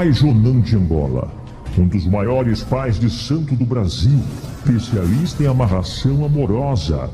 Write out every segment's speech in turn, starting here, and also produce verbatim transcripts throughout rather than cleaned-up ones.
Pai Jonan de Angola, um dos maiores pais de santo do Brasil, especialista em amarração amorosa.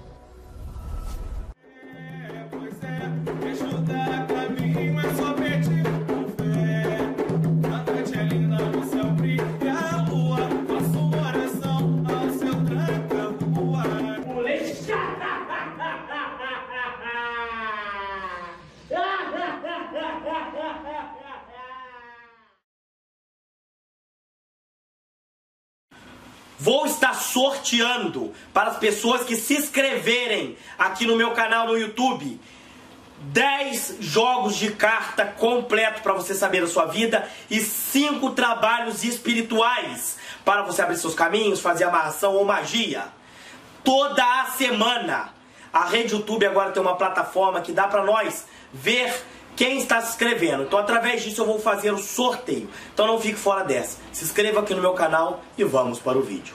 Vou estar sorteando para as pessoas que se inscreverem aqui no meu canal no YouTube dez jogos de carta completo para você saber a sua vida e cinco trabalhos espirituais para você abrir seus caminhos, fazer amarração ou magia. Toda a semana. A rede YouTube agora tem uma plataforma que dá para nós ver quem está se inscrevendo. Então, através disso, eu vou fazer o sorteio. Então, não fique fora dessa. Se inscreva aqui no meu canal e vamos para o vídeo.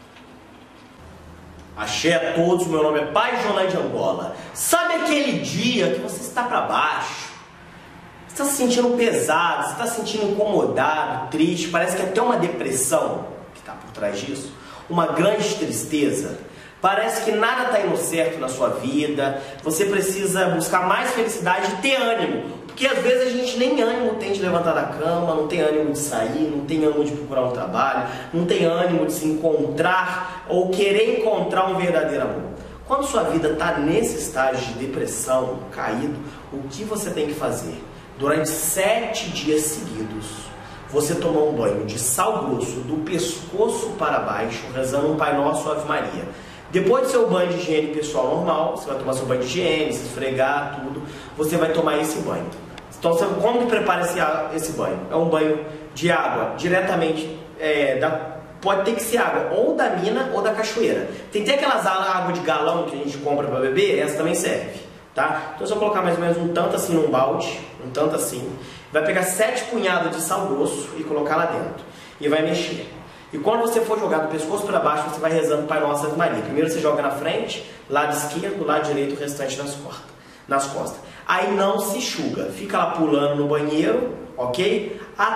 Axé a todos, meu nome é Pai Jonan de Angola. Sabe aquele dia que você está para baixo? Você está se sentindo pesado, você está se sentindo incomodado, triste, parece que até uma depressão que está por trás disso, uma grande tristeza. Parece que nada está indo certo na sua vida, você precisa buscar mais felicidade e ter ânimo. Porque às vezes a gente nem ânimo tem de levantar da cama, não tem ânimo de sair, não tem ânimo de procurar um trabalho, não tem ânimo de se encontrar ou querer encontrar um verdadeiro amor. Quando sua vida está nesse estágio de depressão, caído, o que você tem que fazer? Durante sete dias seguidos, você tomar um banho de sal grosso do pescoço para baixo, rezando um Pai Nosso, Ave Maria. Depois do seu banho de higiene pessoal normal, você vai tomar seu banho de higiene, se esfregar, tudo, você vai tomar esse banho. Então, você, como que prepara esse, esse banho? É um banho de água, diretamente, é, da, pode ter que ser água ou da mina ou da cachoeira. Tem até aquelas águas de galão que a gente compra para beber, essa também serve, tá? Então, você vai colocar mais ou menos um tanto assim num balde, um tanto assim, vai pegar sete punhadas de sal grosso e colocar lá dentro, e vai mexer. E quando você for jogar do pescoço para baixo, você vai rezando Pai Nosso, Ave Maria. Primeiro você joga na frente, lado esquerdo, lado direito, o restante nas costas. Nas costas. Aí não se enxuga. Fica lá pulando no banheiro, ok?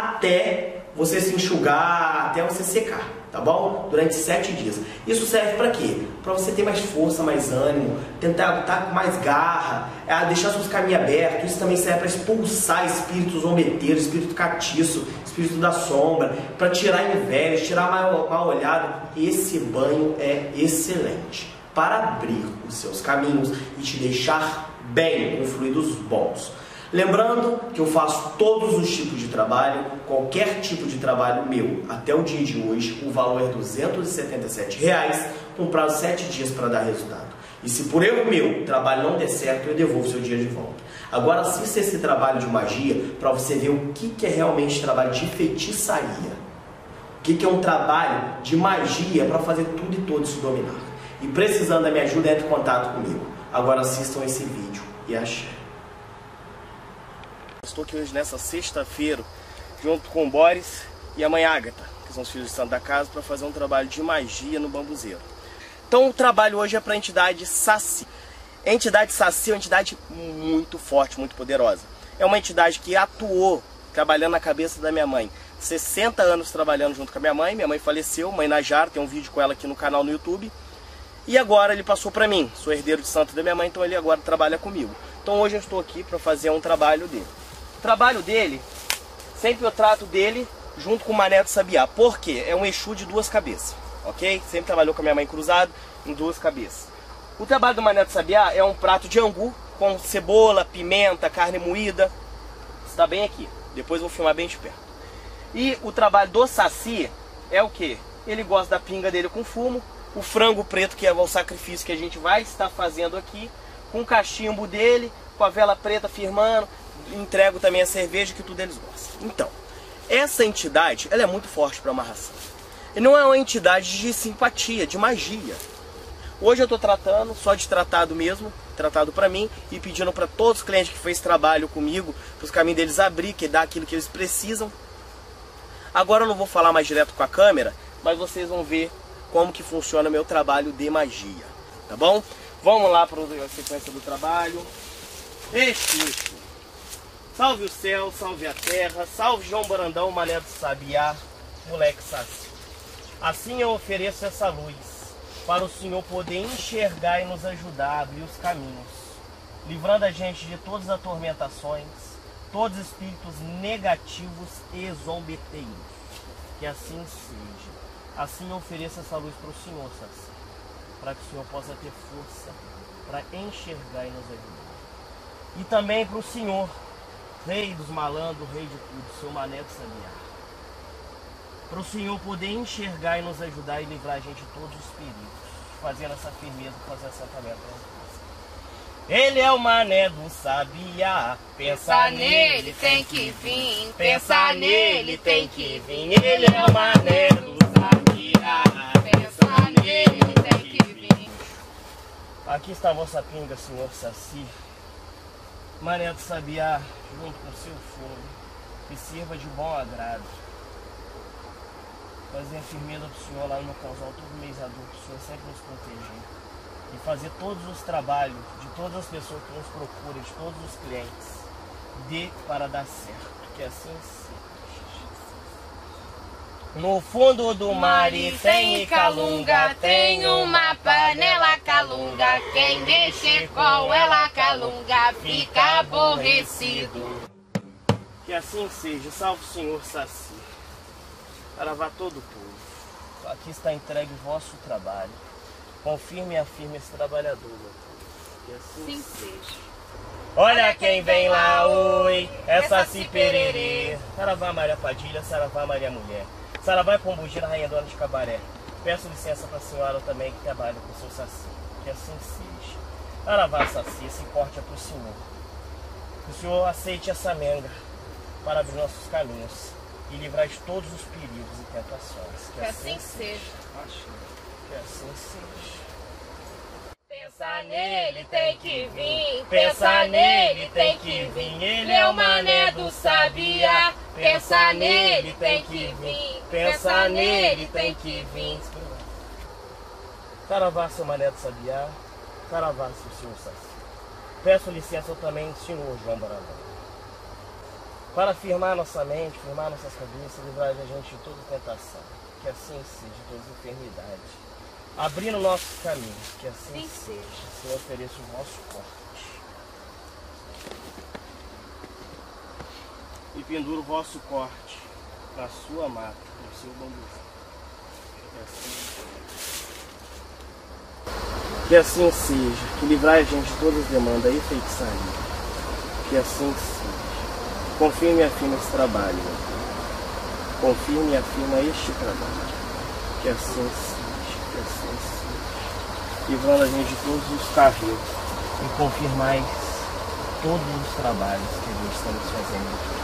Até você se enxugar, até você secar, tá bom? Durante sete dias. Isso serve para quê? Para você ter mais força, mais ânimo, tentar estar com mais garra, deixar seus caminhos abertos. Isso também serve para expulsar espíritos zombeteiros, espírito catiço, espírito da sombra, para tirar inveja, tirar mal, mal olhado. Esse banho é excelente para abrir os seus caminhos e te deixar bem, com fluidos bons. Lembrando que eu faço todos os tipos de trabalho, qualquer tipo de trabalho meu. Até o dia de hoje, o valor é duzentos e setenta e sete reais, com prazo de sete dias para dar resultado. E se por erro meu o trabalho não der certo, eu devolvo o seu dia de volta. Agora assista esse trabalho de magia para você ver o que é realmente trabalho de feitiçaria. O que é um trabalho de magia para fazer tudo e todos se dominar. E precisando da minha ajuda, entre em contato comigo. Agora assistam esse vídeo e axé. Estou aqui hoje nessa sexta-feira, junto com o Boris e a mãe Ágata, que são os filhos de santo da casa, para fazer um trabalho de magia no bambuzeiro. Então o trabalho hoje é para a entidade Saci. A entidade Saci é uma entidade muito forte, muito poderosa. É uma entidade que atuou trabalhando na cabeça da minha mãe. sessenta anos trabalhando junto com a minha mãe. Minha mãe faleceu, mãe Najara, tem um vídeo com ela aqui no canal no YouTube. E agora ele passou para mim. Sou herdeiro de santo da minha mãe, então ele agora trabalha comigo. Então hoje eu estou aqui para fazer um trabalho dele. O trabalho dele, sempre eu trato dele junto com o Mané do Sabiá. Por quê? É um Exu de duas cabeças, ok? Sempre trabalhou com a minha mãe cruzado, em duas cabeças. O trabalho do Mané do Sabiá é um prato de angu, com cebola, pimenta, carne moída. Está bem aqui. Depois eu vou filmar bem de perto. E o trabalho do Saci é o quê? Ele gosta da pinga dele com fumo, o frango preto, que é o sacrifício que a gente vai estar fazendo aqui, com o cachimbo dele, com a vela preta firmando. Entrego também a cerveja, que tudo eles gostam. Então, essa entidade, ela é muito forte para amarração. E não é uma entidade de simpatia, de magia. Hoje eu estou tratando, só de tratado mesmo, tratado para mim, e pedindo para todos os clientes que fez trabalho comigo, para os caminhos deles abrir, que dá aquilo que eles precisam. Agora eu não vou falar mais direto com a câmera, mas vocês vão ver como que funciona o meu trabalho de magia, tá bom? Vamos lá para a sequência do trabalho. Exu, Exu. Salve o céu, salve a terra, salve João Brandão, Mané do Sabiá, moleque saci. Assim eu ofereço essa luz, para o Senhor poder enxergar e nos ajudar a abrir os caminhos, livrando a gente de todas as atormentações, todos os espíritos negativos e zombeteiros. Que assim seja. Assim eu ofereço essa luz para o Senhor, saci, para que o Senhor possa ter força para enxergar e nos ajudar. E também para o Senhor, Rei dos malandros, Rei de tudo, seu Mané do Sabiá. Para o Senhor poder enxergar e nos ajudar e livrar a gente de todos os perigos, fazendo essa firmeza, fazendo essa tarefa. Ele é o Mané do Sabiá, pensa nele tem que vir, pensa nele tem que vir. Ele é o Mané do Sabiá, pensa nele tem que vir. Aqui está a vossa pinga, Senhor Saci. Mané do Sabiá, junto com seu fogo, que sirva de bom agrado. Fazer a firmeza do Senhor lá no meu causal todo mês adulto, o Senhor sempre nos proteger. E fazer todos os trabalhos de todas as pessoas que nos procuram, de todos os clientes, dê para dar certo. Que assim seja. No fundo do mar e tem calunga, tem uma panela calunga. Quem mexer com ela calunga fica aborrecido. Que assim seja. Salve o Senhor Saci. Saravá todo o povo. Aqui está entregue o vosso trabalho. Confirme e afirme esse trabalhador, meu povo. Que assim Sim seja. seja. Olha quem vem lá, oi, é Saci Pererê. Saravá Maria Padilha, Saravá Maria Mulher. Saravá Pombugira, Rainha Dona de Cabaré. Peço licença para a senhora também que trabalha com o seu Saci. Que assim seja. Saravá Saci, esse corte é para o senhor. Que o senhor aceite essa menga para abrir nossos caminhos e livrar de todos os perigos e tentações. Que assim seja. Que assim seja. Pensa nele tem que vir, Pensa nele tem que vir. Ele é o Mané do Sabiá. Pensa nele tem que vir, Pensa nele tem que vir. Saravá, seu Mané do Sabiá. Saravá, seu senhor Saci. Peço licença eu também, senhor João Brandão, para firmar nossa mente, firmar nossas cabeças, livrar a gente de toda tentação. Que assim seja, de todas as enfermidades. Abrindo nossos caminhos, que assim Sim seja. Senhor, ofereço o vosso corte. E penduro o vosso corte na sua mata, no seu bambu. Que assim seja. Que assim seja. Que livrai a gente de todas as demandas e feitiçaria. Que assim seja. Confirme e afirma esse trabalho, meu Deus. Confirme e afirma este trabalho. Que assim seja. Que assim seja. Livrando a gente de todos os carros e confirmais todos os trabalhos que a gente estamos fazendo aqui.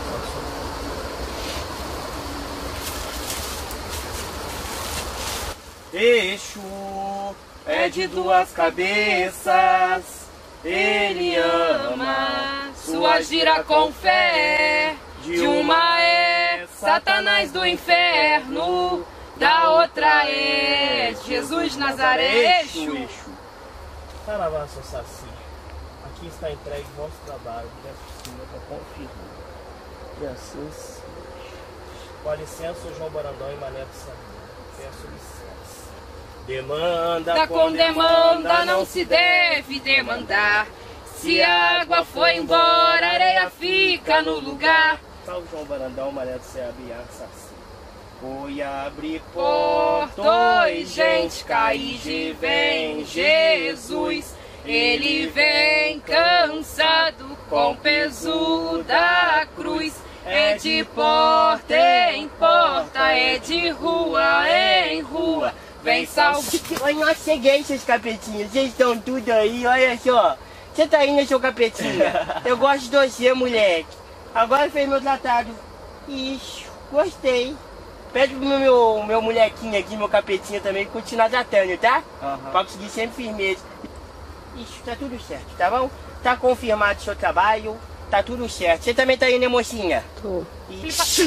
Exu é de duas cabeças, ele ama sua gira com fé. De uma é Satanás do inferno, da outra é Jesus Nazaré. Exu, Exu. Saravá, seu Saci. Aqui está entregue o vosso trabalho. Peço ao Senhor para confirmar. Que assim seja. Com licença, João Brandão e Mané do Sabiá. Peço licença. Demanda Da com demanda não se deve demandar. Se a água foi embora, a areia fica no lugar. Salve João Brandão, Mané do Sabiá, Saci. Foi abrir Portões, gente, caí vem Jesus. Ele vem cansado com o peso da cruz. É de porta em porta, é de rua em rua. Vem salvar. Oi, nossa, cheguei, seus capetinhos. Vocês estão tudo aí, olha só. Você tá indo, seu capetinha? Eu gosto de você, moleque. Agora fez meu tratado. Isso, gostei. Pede pro meu, meu molequinho aqui, meu capetinha também, continuar tratando, tá? Uhum. Pra conseguir sempre firmeza. Isso, tá tudo certo, tá bom? Tá confirmado o seu trabalho, tá tudo certo. Você também tá indo, né, mocinha? Tô. Isso.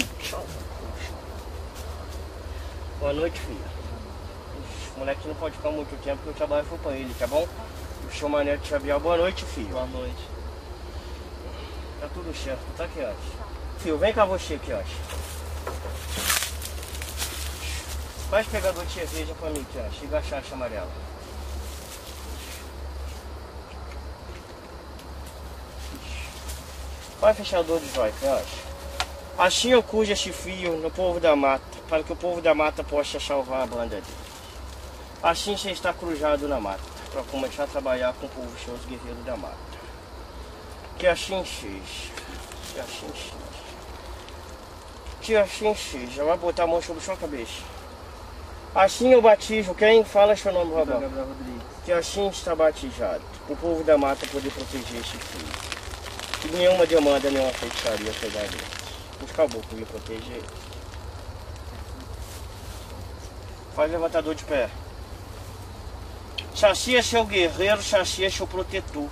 Boa noite, filha. O moleque não pode ficar muito tempo porque eu trabalho com ele, tá bom? O seu Mané do Sabiá, boa noite, filho. Boa noite. Tá tudo certo, tá aqui, ó. Filho, vem cá você aqui, ó. Faz pegador de cerveja pra mim aqui, ó. Chega a chacha amarela. Faz fechador de joia, ó. Assim eu cujo este fio no povo da mata, para que o povo da mata possa salvar a banda dele. Assim você está cruzado na mata, para começar a trabalhar com o povo seus guerreiros da mata. Que assim seja, que assim seja, que assim seja. Vai botar a mão sobre sua cabeça. Assim eu batizo, quem fala seu nome, Rabão? Que assim está batizado, o povo da mata poder proteger esse fio. Que nenhuma demanda, nenhuma feitiçaria pegar ele. Os caboclos me proteger. Faz levantador de pé. Saci é seu guerreiro, Saci é seu protetor.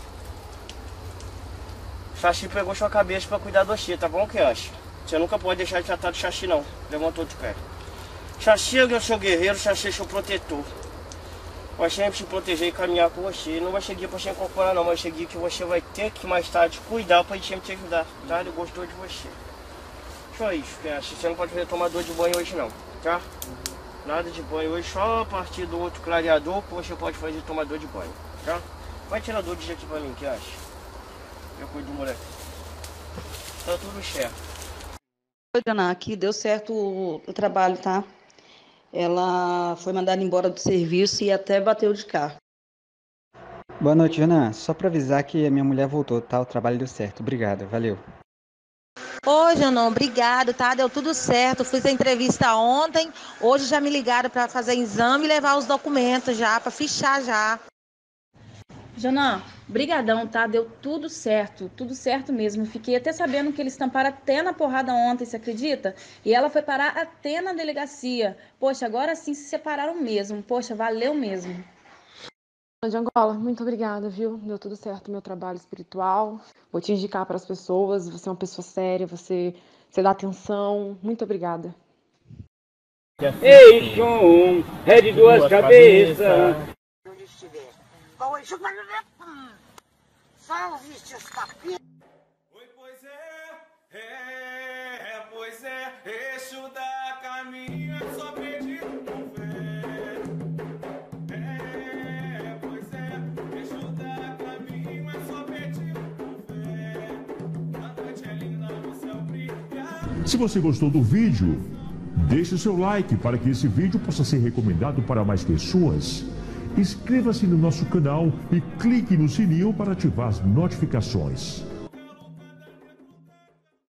Saci pegou sua cabeça pra cuidar de você, tá bom, que acha? Você nunca pode deixar de tratar de Saci não. Levantou de pé. Saci é o seu guerreiro, Saci é seu protetor. Vai sempre se proteger e caminhar com você. Não vai seguir pra se incorporar não, mas seguir que você vai ter que mais tarde cuidar pra ele sempre te ajudar, tá? Ele gostou de você. Só isso, que acha? Você não pode fazer tomador de banho hoje não, tá? Nada de banho hoje, só a partir do outro clareador que você pode fazer tomador de banho, tá? Vai tirar dor de aqui pra mim, que acha? Eu cuido do moleque. Tá tudo certo. Oi, Dana, aqui deu certo o, o trabalho, tá? Ela foi mandada embora do serviço e até bateu de carro. Boa noite, Jana. Só pra avisar que a minha mulher voltou, tá? O trabalho deu certo. Obrigado, valeu. Oi, Janão, obrigado, tá? Deu tudo certo. Fiz a entrevista ontem. Hoje já me ligaram para fazer exame e levar os documentos já, para fichar já. Janã, brigadão, tá? Deu tudo certo, tudo certo mesmo. Fiquei até sabendo que eles tamparam até na porrada ontem, você acredita? E ela foi parar até na delegacia. Poxa, agora sim se separaram mesmo. Poxa, valeu mesmo. De Angola, muito obrigada, viu? Deu tudo certo no meu trabalho espiritual. Vou te indicar para as pessoas. Você é uma pessoa séria, você, você dá atenção. Muito obrigada. Ei, Xum, é de duas, duas cabeças. Cabeça. Salve, seus capinhos. Oi, pois é, é, é, pois é, eixo da caminho é só pedir com fé. É, pois é, eixo da caminho é só pedir com fé. A noite é linda no céu brilha. Se você gostou do vídeo, deixe o seu like para que esse vídeo possa ser recomendado para mais pessoas. Inscreva-se no nosso canal e clique no sininho para ativar as notificações.